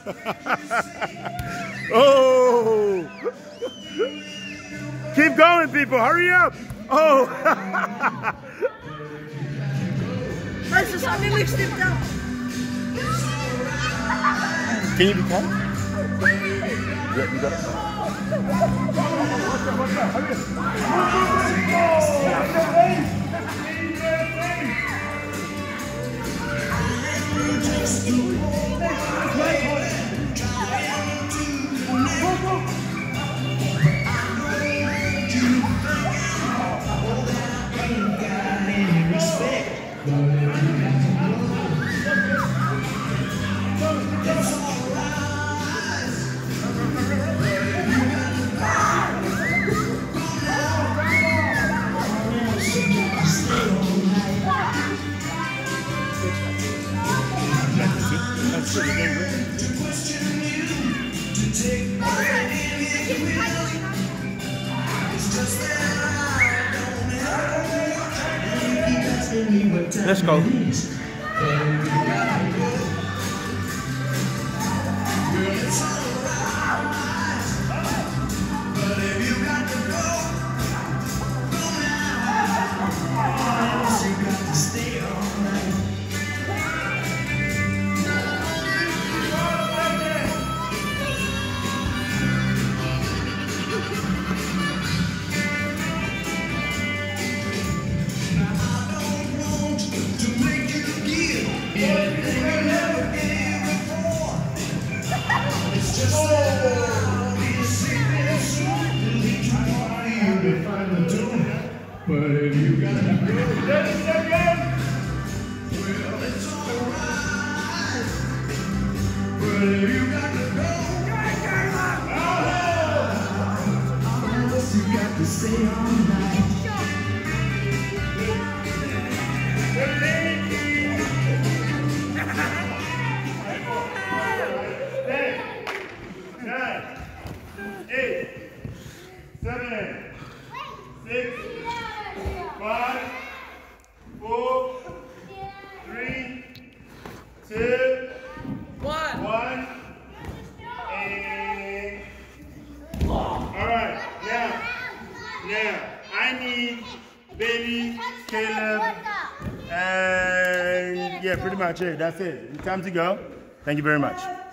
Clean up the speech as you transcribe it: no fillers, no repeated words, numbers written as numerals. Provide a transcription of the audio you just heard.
Oh! Keep going, people. Hurry up. Oh! Hij is eindelijk stipt down. Can you be calm? Yeah, you got it. Let's go. But if you got to go, again. Well, it's alright. But if you got to go, you got to stay all night. Now, I need Baby, Caleb, and yeah, pretty much it. That's it. Time to go. Thank you very much.